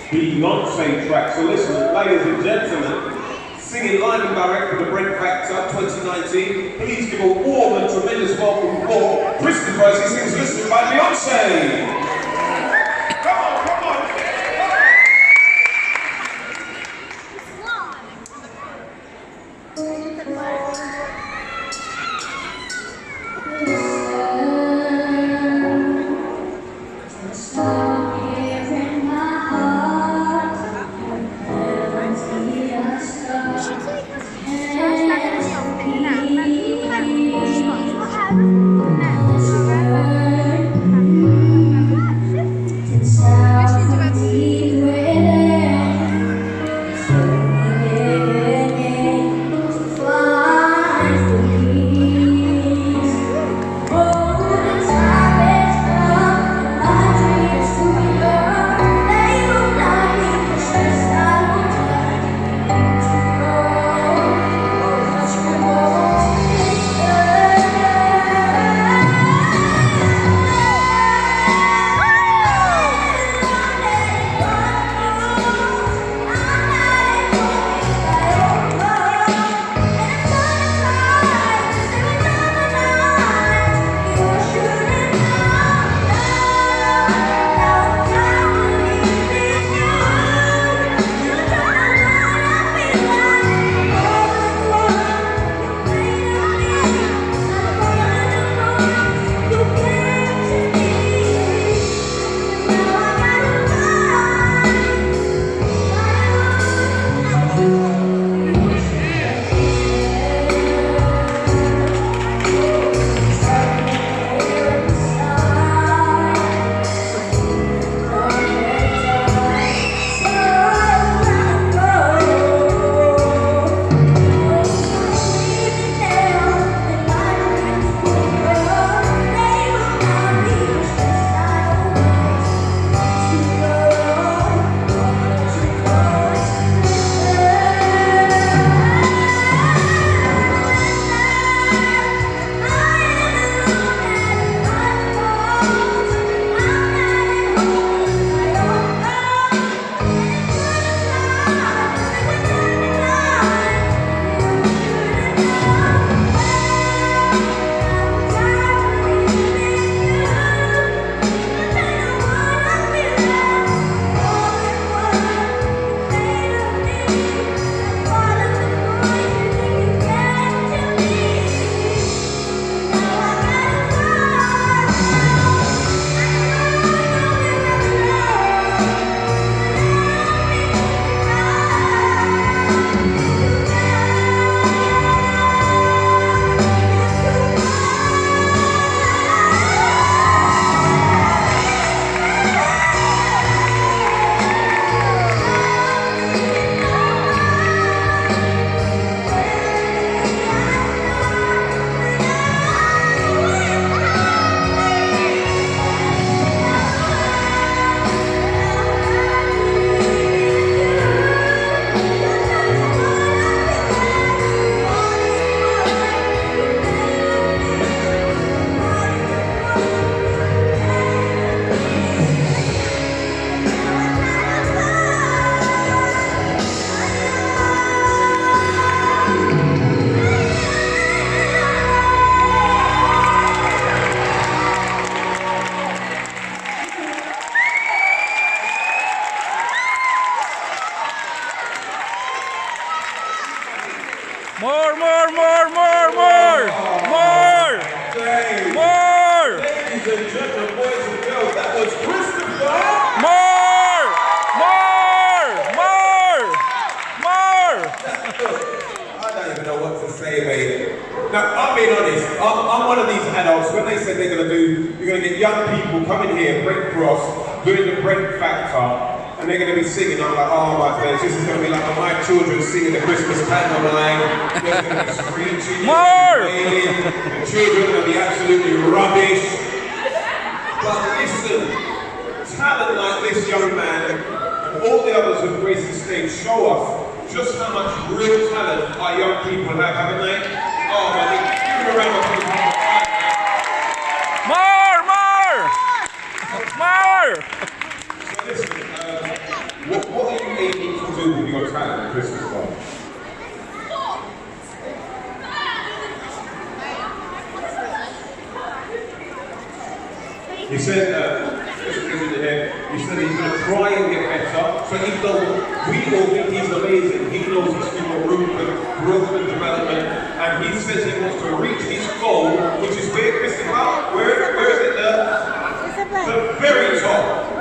Beyonce track. So listen, ladies and gentlemen, singing live and direct from the Brent Factor 2019. Please give a warm and tremendous welcome for Christopher as he sings Listen by Beyonce. Come on, come on. More! Ladies and gentlemen, boys and girls, that was Christopher! More! I don't even know what to say, mate. Now, I'm being honest, I'm one of these adults, when they said they're going to get young people coming here, Brent Cross, doing the Brent Factor, and they're going to be singing. I'm like, oh my goodness, this is going to be like my children singing the Christmas pantomime. They're going to be screeching, wailing, the children are going to be absolutely rubbish. But listen, talent like this young man, and all the others who've graced the stage, show us just how much real talent our young people have, haven't they? Oh my God, give them a round of applause. More! So listen, what Christmas one. He said, he said he's going to try and get better. So even though we all think he's amazing, he knows he's still got room for growth and development. And he says he wants to reach his goal, which is where Christopher, where is it? The very top.